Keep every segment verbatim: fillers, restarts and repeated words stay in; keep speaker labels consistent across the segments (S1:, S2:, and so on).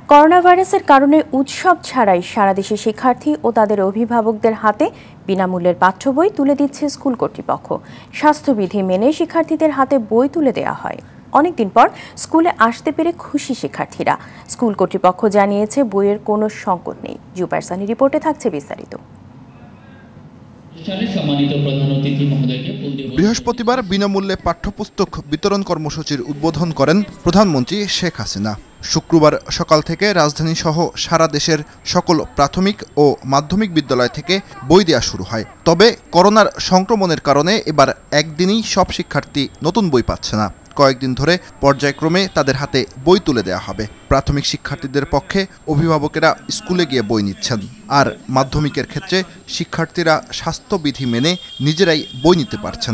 S1: Corona ভাইরাসের কারণে উৎসব ছাড়াই সারা দেশে শিক্ষার্থী ও তাদের অভিভাবকদের হাতে বিনামূল্যের পাঠ্য বই তুলে দিচ্ছে স্কুল কর্তৃপক্ষ। স্বাস্থ্যবিধি মেনে শিক্ষার্থীদের হাতে বই তুলে দেওয়া হয়। অনেকদিন পর স্কুলে আসতে পেরে খুশি শিক্ষার্থীরা। স্কুল কর্তৃপক্ষ জানিয়েছে বইয়ের কোনো সংকট নেই। জুবারসানি রিপোর্টে থাকছে বিস্তারিত।
S2: বৃহস্পতিবার বিনামূল্যে পাঠ্যপুস্তক বিতরণ কর্মসূচির উদ্বোধন করেন প্রধানমন্ত্রী শেখ হাসিনা। শুক্রবার সকাল থেকে রাজধানী সহ সারা দেশের সকল প্রাথমিক ও মাধ্যমিক বিদ্যালয় থেকে বই দেওয়া শুরু হয়। তবে করোনার সংক্রমণের কারণে এবার একদিনেই সব শিক্ষার্থী নতুন বই পাচ্ছে না। কয়েকদিন ধরে পর্যায়ক্রমে তাদের হাতে বই তুলে দেওয়া হবে। প্রাথমিক শিক্ষার্থীদের পক্ষে অভিভাবকেরা স্কুলে গিয়ে বই নিচ্ছেন, আর মাধ্যমিকের ক্ষেত্রে শিক্ষার্থীরা স্বাস্থ্যবিধি মেনে নিজেরাই বই নিতে পারছেন।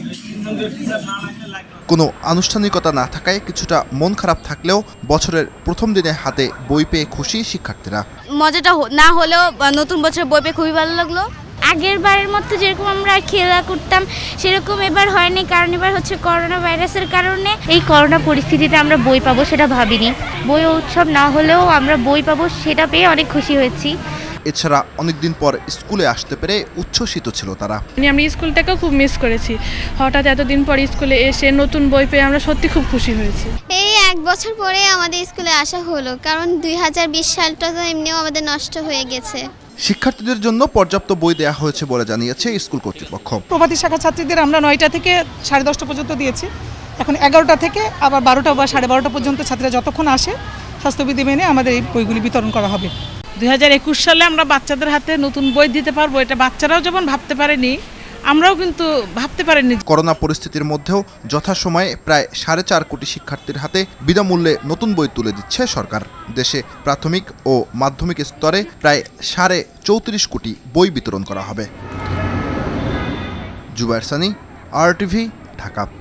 S2: কোনো আনুষ্ঠানিকতা না থাকায় কিছুটা মন খারাপ থাকলেও বছরের প্রথম দিনে হাতে বই পেয়ে খুশি শিক্ষার্থীরা।
S3: মজাটা না হলেও নতুন বছর বই পেয়ে খুবই ভালো লাগলো। আগের বারের মতো যেরকম আমরা খেলা করতাম সেরকম এবার হয়নি, কারণ এবার হচ্ছে করোনা ভাইরাসের কারণে। এই করোনা পরিস্থিতিতে আমরা বই পাবো সেটা ভাবিনি। বই উৎসব না হলেও আমরা বই পাবো সেটা পেয়ে অনেক খুশি হয়েছি।
S2: এছাড়া অনেকদিন পর স্কুলে আসতে পেরে উচ্ছ্বসিত ছিল তারা।
S4: আমি স্কুলটাকেও খুব মিস করেছি। হঠাৎ এতদিন পর স্কুলে এসে নতুন বই পেয়ে আমরা সত্যি খুব খুশি হয়েছি।
S5: এই এক বছর পরে আমাদের স্কুলে আসা হলো, কারণ দুই হাজার বিশ সালটা তো এমনিও আমাদের নষ্ট হয়ে গেছে।
S2: শিক্ষার্থীদের জন্য পর্যাপ্ত বই দেওয়া হয়েছে বলে জানিয়েছে স্কুল কর্তৃপক্ষ।
S6: প্রভাতী শাখা ছাত্রীদের আমরা নয়টা থেকে সাড়ে দশটা পর্যন্ত দিয়েছি। এখন এগারোটা থেকে আবার বারোটা বা সাড়ে বারোটা পর্যন্ত ছাত্রীরা যতক্ষণ আসে স্বাস্থ্যবিধি মেনে আমাদের এই বইগুলি বিতরণ করা হবে।
S4: দুই হাজার একুশ সালে আমরা বাচ্চাদের হাতে নতুন বই দিতে পারবো, এটা বাচ্চারাও যেমন ভাবতে পারেনি, আমরাও কিন্তু ভাবতে পারিনি।
S2: করোনা পরিস্থিতির মধ্যেও যথাসময়ে প্রায় সাড়ে চার কোটি শিক্ষার্থীর হাতে বিনামূল্যে নতুন বই তুলে দিচ্ছে সরকার। দেশে প্রাথমিক ও মাধ্যমিক স্তরে প্রায় সাড়ে চৌত্রিশ কোটি বই বিতরণ করা হবে। জুবারসানি, আর টিভি, ঢাকা।